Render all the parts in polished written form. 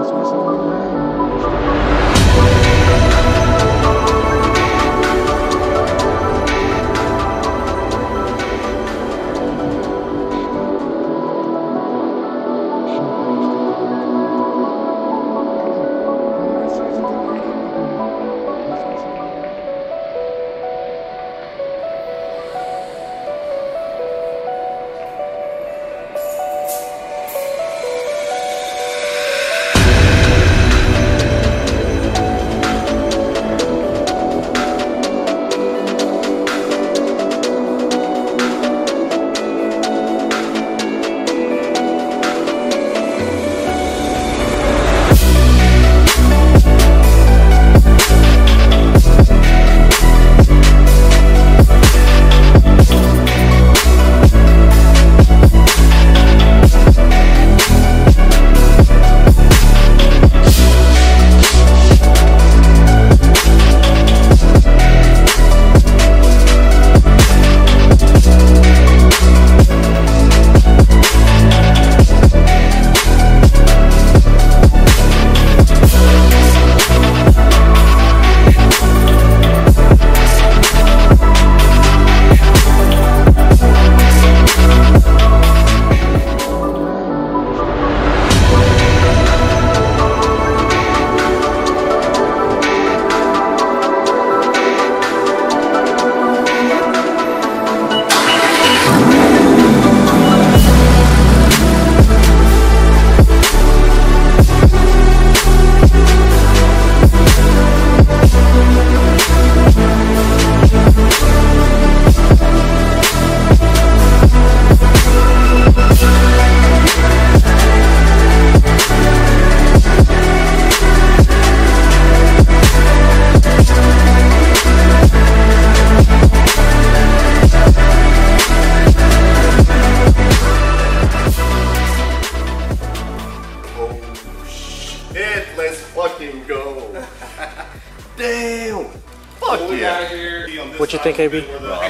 Damn! Fuck yeah! What you think, AB? Bro, I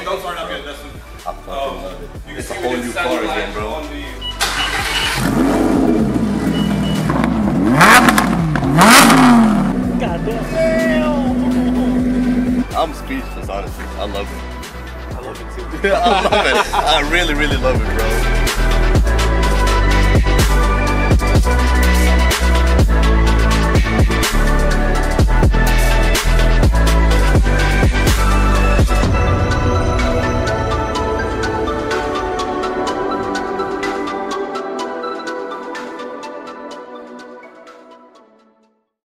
fucking love it. It's a whole new car again, bro. Goddamn! I'm speechless, honestly. I love it. I love it too. I love it. I really, really love it, bro.